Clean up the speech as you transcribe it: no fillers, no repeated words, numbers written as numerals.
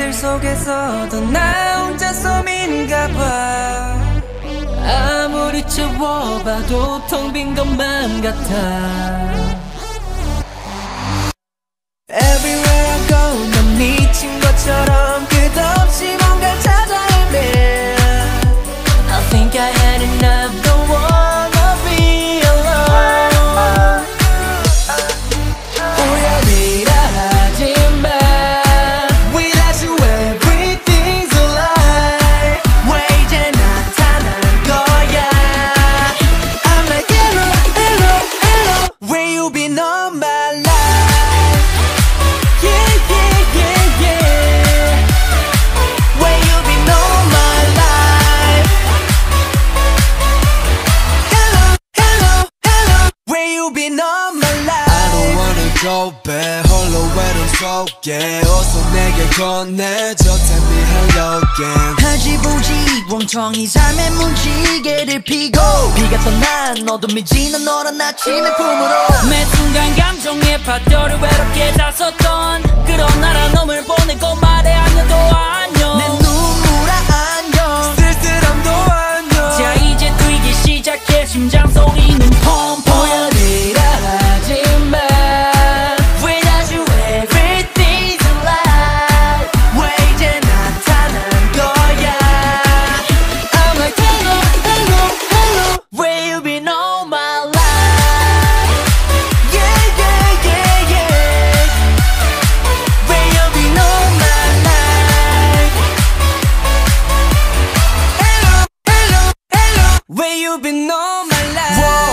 얘기들 속에서도 나 혼자 섬인가 봐. 아무리 채워봐도 텅 빈 것만 같아. Everywhere I go 난 미친 것처럼 끝없이 뭔가 찾아 헤매. I think I had enough, don't wanna be alone. 우연이라 하지마. Without you everything's a lie. 왜 이제 나타난 거야. I'm like hello, hello, hello. Where you been all my life. Yeah, yeah, yeah, yeah. Where you been all my life. Hello, hello, hello. Where you been all my life. I don't wanna go back. 홀로 외로움 속에 어서 내게 건네줘. Tell me hello again. 하지부지 멍청이 삶의 문지개를 피고 비가 떠난 어둠이 지난 너란 아침의 품으로 매 순간 감정의 파도를 외롭게 다썼던 그런 나라 놈을 보내고 말해 안녕도 안녕. 내 눈물아 안녕. 쓸쓸함도 안녕. 자 이제 뛰기 시작해 심장 소리는 펑펑. 우연이라 하지마. Without you everything's a lie. 왜 이제 나타난 거야. I'm like hello, hello, hello. Where you been all my life. Yeah, yeah, yeah, yeah. Where you been all my life. Hello, hello, hello. Where you been all my life.